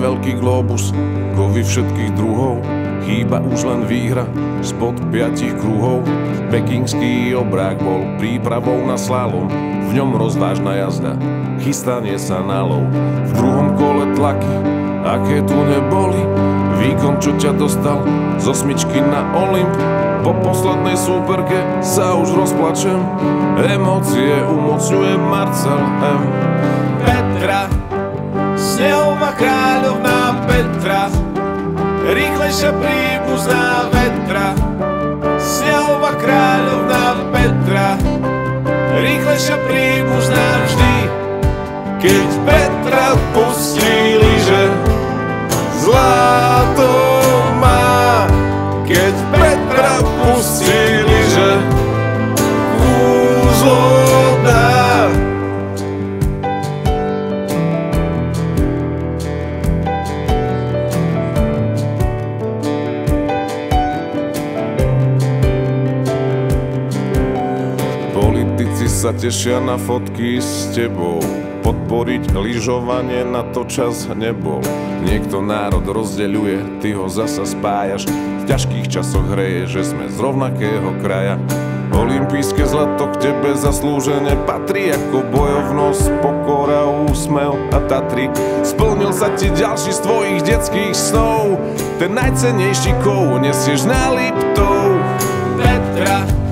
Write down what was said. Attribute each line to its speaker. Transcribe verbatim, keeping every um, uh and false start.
Speaker 1: veľký globus, kovy všetkých druhov, chýba už len výhra spod piatich kruhov. Pekingský obrák bol prípravou na slalom, v ňom rozvážna jazda, chystanie sa na lov. V druhom kole tlaky, aké tu neboli, výkon, čo ťa dostal z osmičky na Olymp. Po poslednej súperke sa už rozplačem, emócie umocňuje Marcel M.
Speaker 2: Petra, snehová kráľovná Petra, rýchlejšia príbuzná vetra. Snehová kráľovná Petra, rýchlejšia príbuzná vždy. Keď Petra pustí lyže, zlato má. Keď Petra pustí lyže, kúzlo dá.
Speaker 1: Politici sa tešia na fotky s tebou, podporiť lyžovanie na to čas nebol. Niekto národ rozdeľuje, ty ho zasa spájaš. V ťažkých časoch hreje, že sme z rovnakého kraja. Olympijské zlato k tebe zaslúžene patrí, ako bojovnosť, pokora, úsmev a Tatry. Splnil sa ti ďalší z tvojich detských snov, ten najcennejší kov nesieš na Liptov.
Speaker 2: Petra,